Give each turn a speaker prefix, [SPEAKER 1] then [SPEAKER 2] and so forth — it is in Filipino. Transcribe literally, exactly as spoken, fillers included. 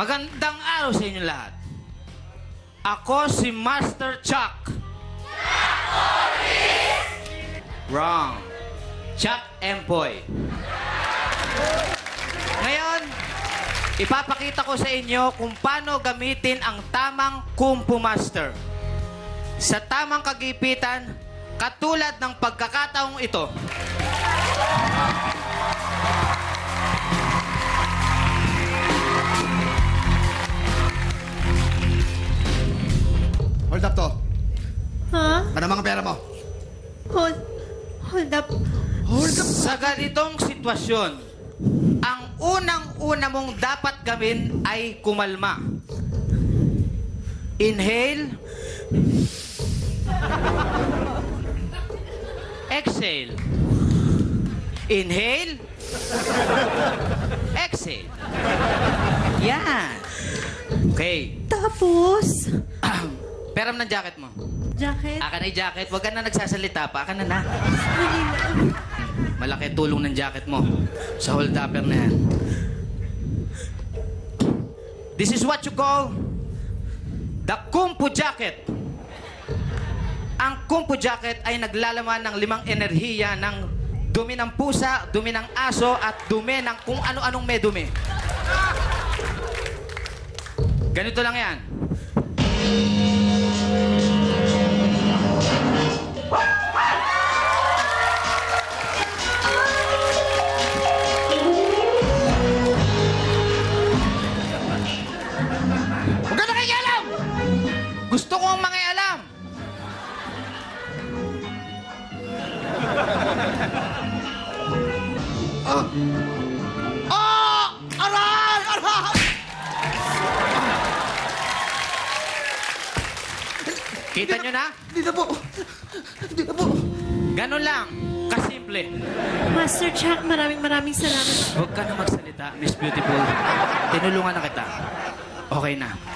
[SPEAKER 1] Magandang araw sa inyo lahat. Ako si Master Chuck. Wrong. Chuck Empoy. Ngayon, ipapakita ko sa inyo kung paano gamitin ang tamang Kung Fu Master. Sa tamang kagipitan, katulad ng pagkakataong ito.
[SPEAKER 2] Hold up to.
[SPEAKER 3] Ha?
[SPEAKER 2] Ano mga pera mo?
[SPEAKER 3] Hold, hold up.
[SPEAKER 2] Hold up.
[SPEAKER 1] Sa ganitong sitwasyon, ang unang-una mong dapat gawin ay kumalma. Inhale. Exhale. Inhale. Exhale. Yan. Okay.
[SPEAKER 3] Tapos,
[SPEAKER 1] Peram ng jacket mo.
[SPEAKER 3] jacket.
[SPEAKER 1] Akan ay jacket. Huwag ka na nagsasalita pa. Akan na na.
[SPEAKER 3] Hindi na.
[SPEAKER 1] Malaki tulong ng jacket mo sa hold-upper na yan. This is what you call the Kung Fu Jacket. Ang Kung Fu Jacket ay naglalaman ng limang enerhiya ng dumi ng pusa, dumi ng aso, at dumi ng kung ano-anong may dumi. Ganito lang yan. Huwag ka nakikialam! Gusto ko ang mangialam!
[SPEAKER 2] Ah! Ah! Aray! Aray!
[SPEAKER 1] Kita nyo na?
[SPEAKER 2] Hindi na po. Hindi na po.
[SPEAKER 1] Ganun lang. Kasimple.
[SPEAKER 3] Master Chuck, maraming maraming salamat.
[SPEAKER 1] Huwag ka na magsalita, Miss Beautiful. Tinulungan na kita. Okay na.